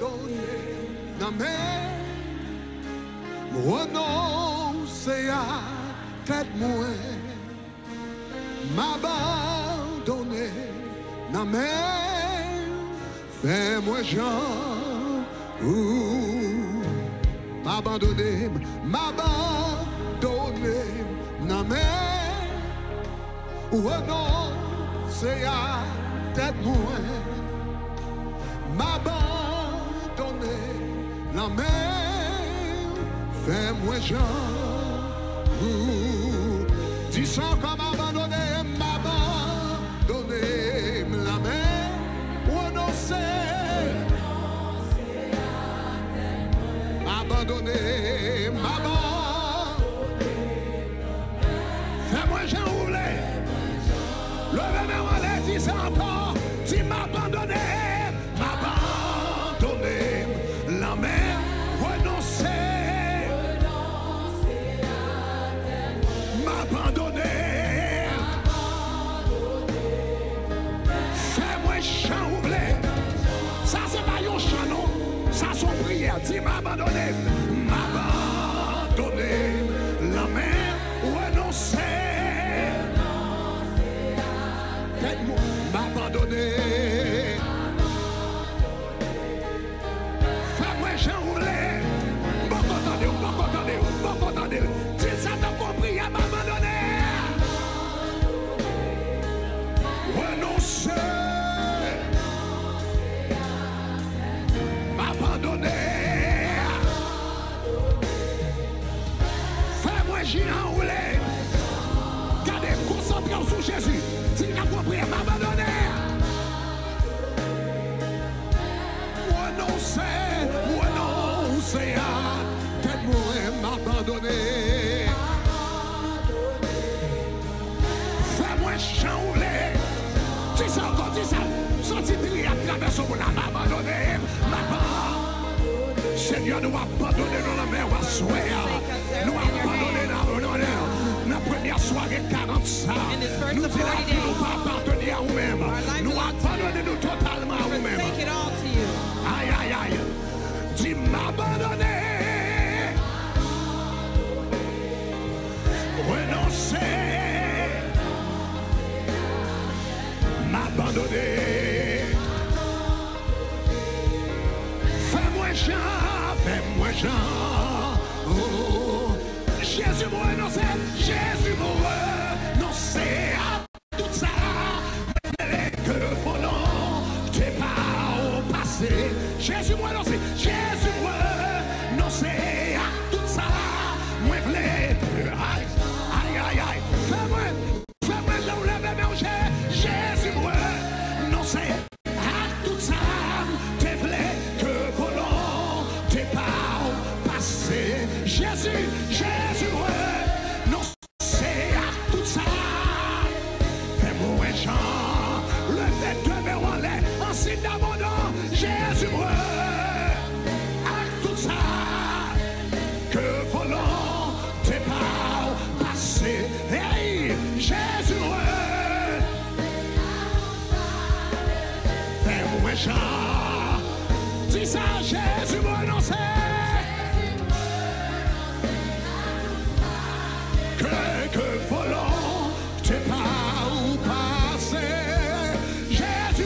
dans mes renoncer à tête moi, m'abandonner dans mes fais-moi Jean m'abandonner dans mes renoncer à tête moi, m'abandonner la mer, fais-moi Jean. Dis ça comme abandonner la mer, renoncer, abandonner, fais-moi Jean rouler. Levez-moi en l'air, dis ça encore, dis m'abandonner. La mer, renoncer, m'abandonner, fais-moi chant ouvert. Ça c'est pas un chant non, ça son prière. Dis m'abandonner, la mer, renoncer, m'abandonner. Dis ça t'as compris à m'abandonner. Renoncer, m'abandonner. Fais-moi géant rouler. Gardez, concentrez-vous sur Jésus. Dis t'as compris à m'abandonner. Renoncer à m'abandonner. Fais-moi chanouler. Dis ça encore, dis ça. Senti trier à travers ce monde, m'abandonner. Seigneur, nous abandonner dans la mer, nous assoir. Nous abandonner dans l'honneur. La première soirée 40 ça. Nous disons que nous pas appartenir à nous-mêmes. Nous abandonner nous totalement à nous-mêmes. Aïe, aïe, aïe. Dis m'abandonner. Renoncer, m'abandonner. Fais-moi Jean. Oh, Jésus m'a renoncé, Jésus m'a renoncé à tout ça. Mais que volant t'es pas au passé. Jésus m'a renoncé, Jésus m'a renoncé à tout ça. Moi voulais. Fais-moi lever mes Jésus moi, non c'est à tout ça, t'es vrai que volant, t'es pas passé. Jésus moi, non c'est à tout ça. Fais-moi Jean, le fait de me relais, en signe d'abandon. Jésus moi, à tout ça, que volant, t'es pas passé. Jésus, fais-moi Jean. Dis ça, Jésus, moi non c'est. Que volant, t'es pas où passer. Jésus,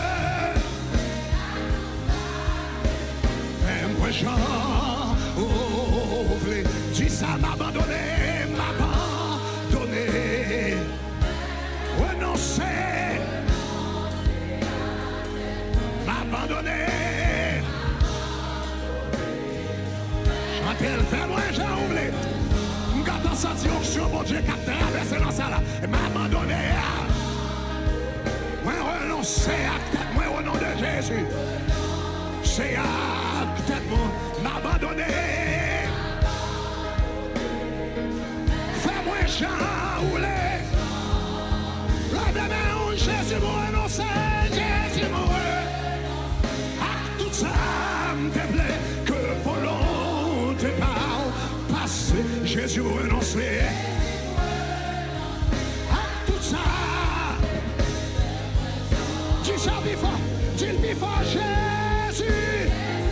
fais-moi Jean. Oh, dis ça, m'abandonner. Renoncer, m'abandonner. Chantez, fais-moi Jean oublié. M'gâte senti onction, mon Dieu, qui a traversé dans ça là. M'abandonner. Moi renoncer à tête, moi au nom de Jésus. C'est à tête, m'abandonner. Fais-moi Jean oublié. Jésus m'a renoncé, Jésus m'a à tout ça, me plaît que volonté pas passé. Jésus m'a renoncé à tout ça. Dis ça vivant, dis le vivant, Jésus.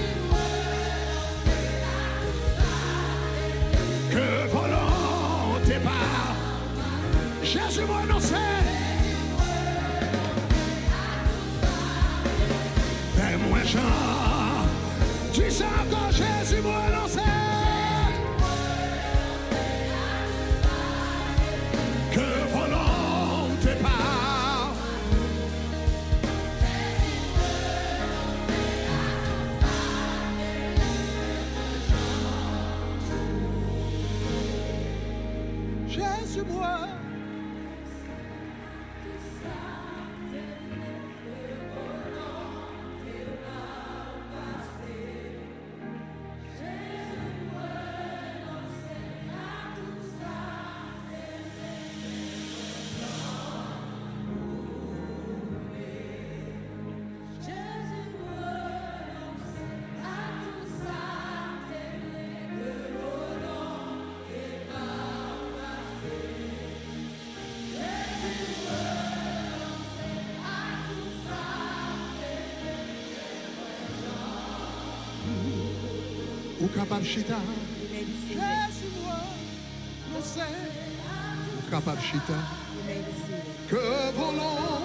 Jean. Dis ça quand Jésus m'a lancé. Que volonté pas. Jésus moi. Ou capable chita, Jésus moi, je sais. Ou capable chita, que volant.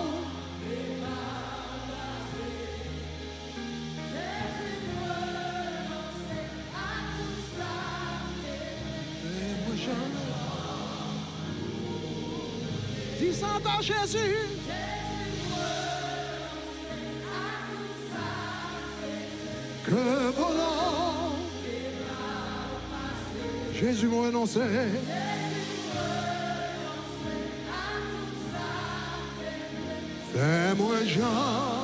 Dis ça dans Jésus. Que volant. Jésus m'a annoncé. Fais-moi Jean.